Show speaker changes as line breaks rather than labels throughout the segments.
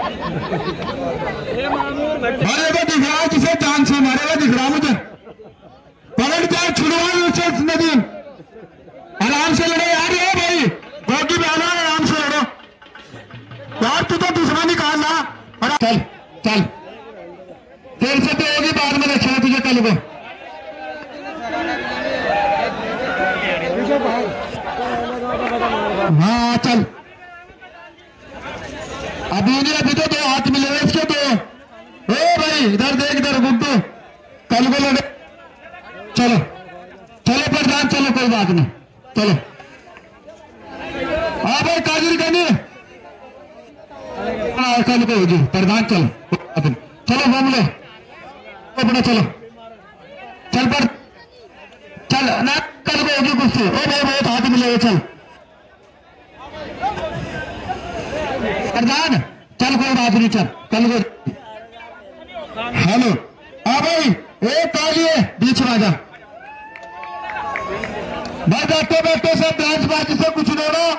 मारेगा दिख रहा है, जिसे जान से मारेगा दिख रहा मुझे। पकड़ जाए छुड़वा नदीम, आराम से लड़ो यार। ये भाई गोगी बहना, आराम से लड़ो यार। तू तो दूसरा निकाल ना। चल चल, फिर से तो होगी बाद में, देखना तुझे कल को। हाँ चल, अभी नहीं, अभी तो दो हाथ मिले हुए इसके दो। ओ भाई इधर देख, इधर गुड्डू, कल को लड़े। चलो चलो प्रधान, चलो कोई बात नहीं, चलो। हाँ भाई काजिल करनी कल को होगी प्रधान। चलो चलो घूम लो अपना, चलो चल पर चल ना, कल को होगी कुश्ती। ओ भाई बहुत हाथ मिले हुए, चल प्रधान चल, कोई बात नहीं, चल कल को। हेलो हाँ भाई, एक कालिए बीच में आजा भाई। बैठो बैठो सब, ब्रांचबाजी से कुछ नहीं हो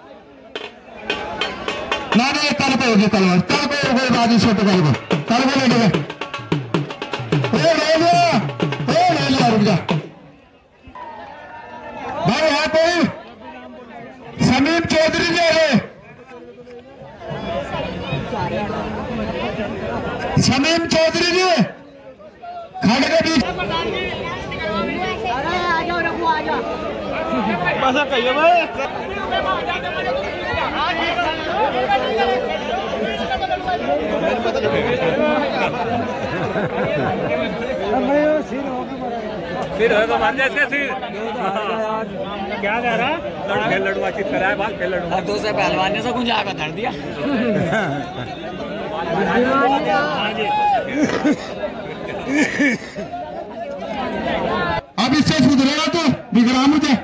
ना। नहीं कल को होगी, कल को कोई बाजी से, तो कल को लड़ेगा। ले लिया रुक जा भाई। यहाँ कोई समीम चौधरी जी है, समीम चौधरी जी खड़े के बीच।
फिर होगा मान जैसे फिर क्या कह रहा है, लड़ू बातचीत करा है, बात लड़ू अब दूसरे पहलवान ने से कुछ आकर धर दिया।
अब इससे सुधरेगा तो बिगड़ा मुझे।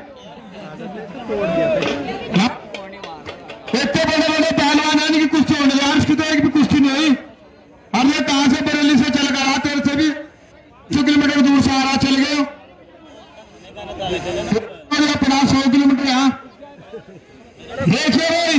इतने बड़े बड़े पहलवान आने की कुश्ती होने यार, इसकी तो एक भी कुश्ती नहीं हुई। अब ये कहां से बरेली से चल कर रहा, तेरे से भी 100 किलोमीटर दूर से आ रहा, चल गए 50-100 किलोमीटर यहाँ। देखिए भाई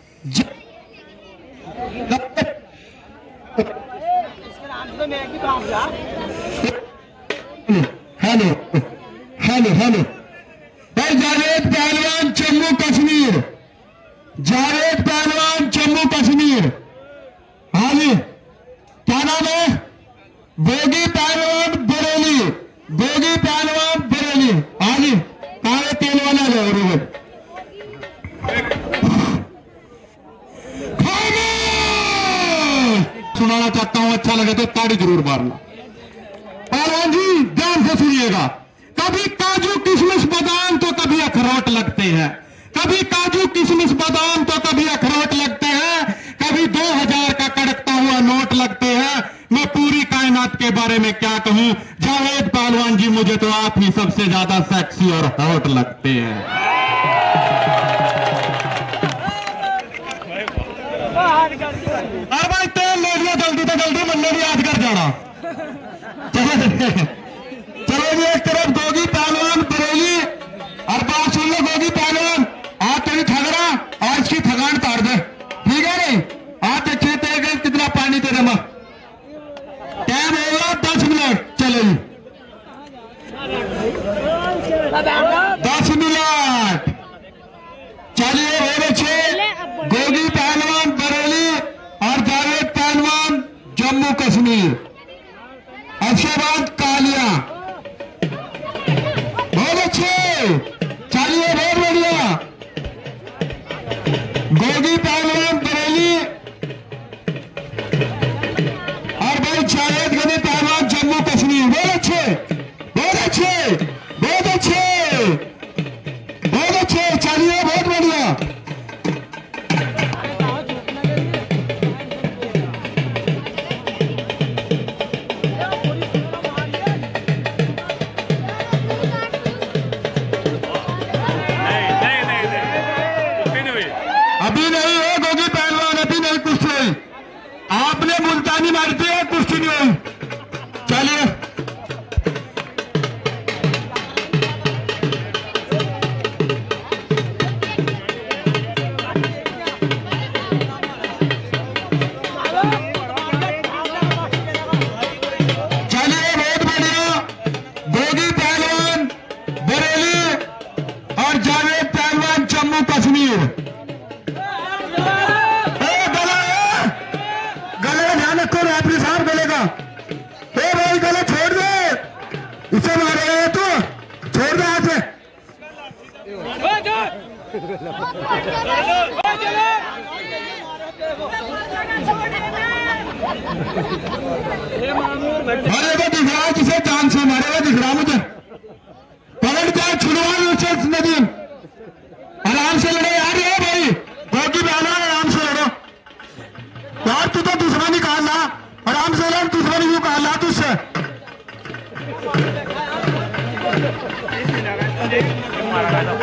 हेलो हेलो हेलो भाई, जावेद पहलवान जम्मू कश्मीर, जावेद पहलवान जम्मू कश्मीर। हाँ जी, क्या नाम है? बोगी पहलवान बरेली, बोगी पहलवान बरेली। हाँ जी, कहा तेल वाला जाओ रोहन। सुनाना चाहता हूं, अच्छा लगे तो ताड़ी जरूर मारना। पहलवान जी ध्यान से सुनिएगा, कभी काजू किशमिश बादाम तो कभी अखरोट लगते हैं, कभी काजू किशमिश बादाम तो कभी अखरोट लगते हैं, कभी 2000 का कड़कता हुआ नोट लगते हैं। मैं पूरी कायनात के बारे में क्या कहूं, जावेद पहलवान जी मुझे तो आप ही सबसे ज्यादा सेक्सी और हॉट लगते हैं। अरे भाई तेल ले लिया जल्दी तो जल्दी, मन भी याद कर जाना। चलो जी, एक तरफ गोगी पहलवान बरेली, और बात सुन लो गोगी पहलवान, आज तेरी थगड़ा और इसकी थकान तार दे, ठीक है नहीं? आज अच्छे तेरे कितना पानी दे दे, टाइम होगा 10 मिनट। चलो जी 10 मिनट, चलिए बहुत अच्छे। गोगी पहलवान बरेली और जावेद पहलवान जम्मू कश्मीर। उसके बाद कालिया, बहुत अच्छे, चलिए बहुत बढ़िया। गोगी पहलवान बरेली और भाई जावेद गनी पहलवान जम्मू कश्मीर। बहुत अच्छे, बहुत अच्छे, बहुत अच्छे, बहुत अच्छे, चलिए बहुत बढ़िया। अभी नहीं है गोगी पहलवान, अभी नहीं कुश्ती हुई। आपने मुल्तानी मारी थी, कुश्ती नहीं हुई। चलिए नदीम। गले का ध्यान रखो रेफरी साहब, गले का। ए भाई गले छोड़ दे, इसे मारेगा तो छोड़ दे हाथ से। मारेगा दिख रहा है, जिसे जान से मारेगा दिख रहा मुझे। पकड़ जाए, छुड़वा लो नदीम, आराम से लड़ो यार। ये भाई गोगी में आना, आराम से लड़ो यार। तू तो दूसरा निकाल ला, आराम से लड़, दूसरा नहीं निकाल ला तुझसे।
मारा